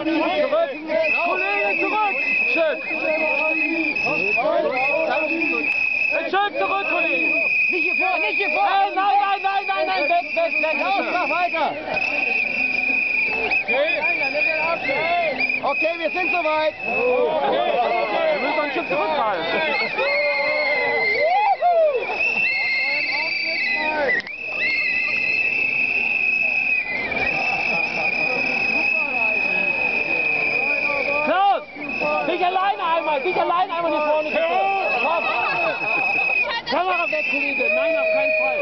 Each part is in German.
Zurück! Kollege, zurück! Schön! Schön zurück, Kollege! Nicht hier vor, nicht hier vor! Nein, weg! Klaus, mach weiter! Okay, wir sind soweit! Wir müssen ein Stück zurückfallen. Klaus! Dich alleine einmal hier vorne! Komm! Kamera weg, Kollege! Nein, auf keinen Fall!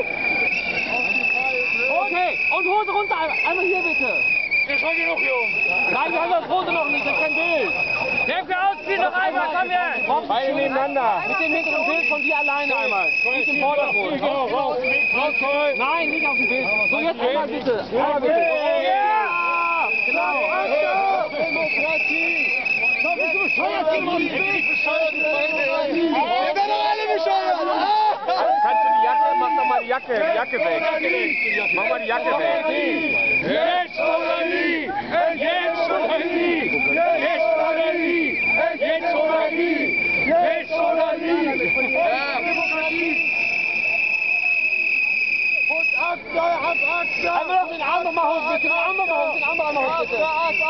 Okay, und Hose runter einmal hier bitte! Wir schon genug hier oben. Nein, wir haben das Hose noch nicht, das ist kein Bild! Lemke, ausziehen noch einmal, komm her! Beide nebeneinander! Mit dem hinteren Bild von dir alleine einmal! Nicht im Vordergrund! Nein, nicht auf dem Bild! So, jetzt einmal bitte! Einmal bitte! Ja! Genau! Demokratie! Komm, bist du bescheuert? Wir werden doch alle bescheuert! Kannst du die Jacke, mach doch mal die Jacke weg. Mach mal die Jacke weg. Jetzt oder nie! Jetzt oder nie! Jetzt oder nie! Jetzt oder nie! Jetzt oder nie! Einmal noch den Arm nochmal hoch, bitte! Den Arm nochmal hoch, den Arm nochmal hoch, bitte!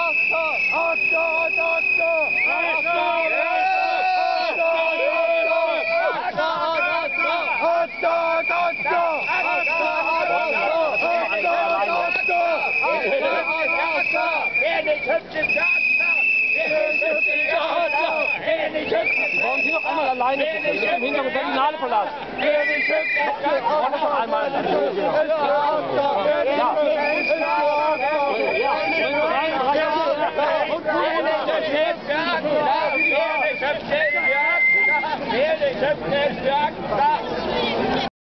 Sie brauchen Sie noch einmal alleine, bitte. Mit dem Hintergrund Berlinale verlassen. Noch einmal. Ja.